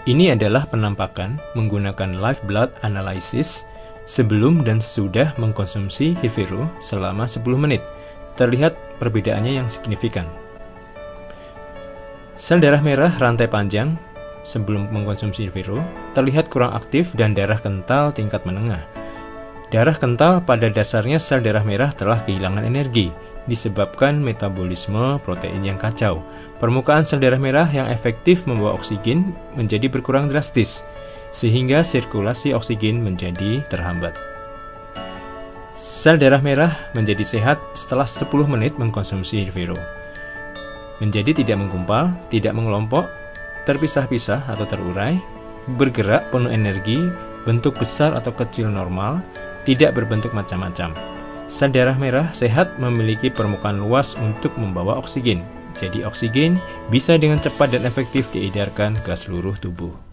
Ini adalah penampakan menggunakan live blood analysis sebelum dan sesudah mengkonsumsi HeFero selama 10 menit. Terlihat perbedaannya yang signifikan. Sel darah merah rantai panjang sebelum mengkonsumsi HeFero terlihat kurang aktif dan darah kental tingkat menengah. Darah kental pada dasarnya sel darah merah telah kehilangan energi disebabkan metabolisme protein yang kacau. Permukaan sel darah merah yang efektif membawa oksigen menjadi berkurang drastis, sehingga sirkulasi oksigen menjadi terhambat. Sel darah merah menjadi sehat setelah 10 menit mengkonsumsi HeFero. Menjadi tidak menggumpal, tidak mengelompok, terpisah-pisah atau terurai, bergerak penuh energi, bentuk besar atau kecil normal, tidak berbentuk macam-macam. Sel darah merah sehat memiliki permukaan luas untuk membawa oksigen. Jadi oksigen bisa dengan cepat dan efektif diedarkan ke seluruh tubuh.